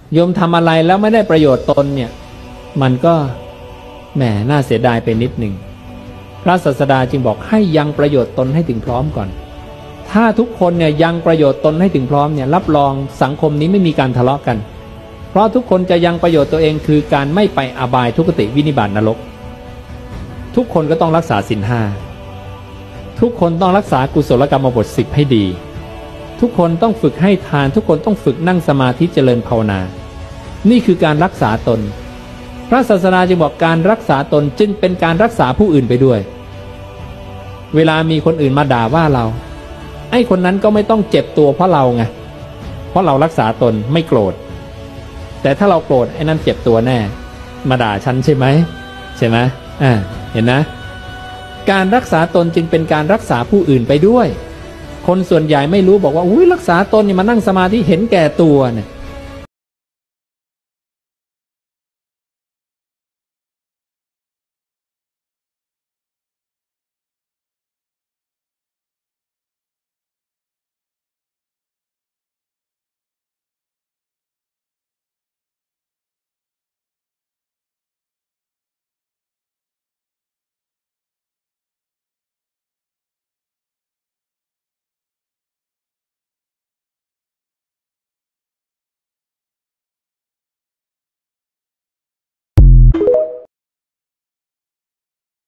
โยมทำอะไรแล้วไม่ได้ประโยชน์ตนเนี่ยมันก็แหมน่าเสียดายไปนิดหนึ่งพระศาสดาจึงบอกให้ยังประโยชน์ตนให้ถึงพร้อมก่อนถ้าทุกคนเนี่ยยังประโยชน์ตนให้ถึงพร้อมเนี่ยรับรองสังคมนี้ไม่มีการทะเลาะกันเพราะทุกคนจะยังประโยชน์ตัวเองคือการไม่ไปอบายทุกขติวินิบาตนรกทุกคนก็ต้องรักษาศีล 5ทุกคนต้องรักษากุศลกรรมบท 10ให้ดีทุกคนต้องฝึกให้ทานทุกคนต้องฝึกนั่งสมาธิเจริญภาวนานี่คือการรักษาตนพระศาสดาจึงบอกการรักษาตนจึงเป็นการรักษาผู้อื่นไปด้วยเวลามีคนอื่นมาด่าว่าเราไอ้คนนั้นก็ไม่ต้องเจ็บตัวเพราะเราไงเพราะเรารักษาตนไม่โกรธแต่ถ้าเราโกรธไอ้นั้นเจ็บตัวแน่มาด่าฉันใช่ไหมเห็นนะการรักษาตนจึงเป็นการรักษาผู้อื่นไปด้วยคนส่วนใหญ่ไม่รู้บอกว่าอุ้ยรักษาตนนี่มานั่งสมาธิเห็นแก่ตัวเนี่ย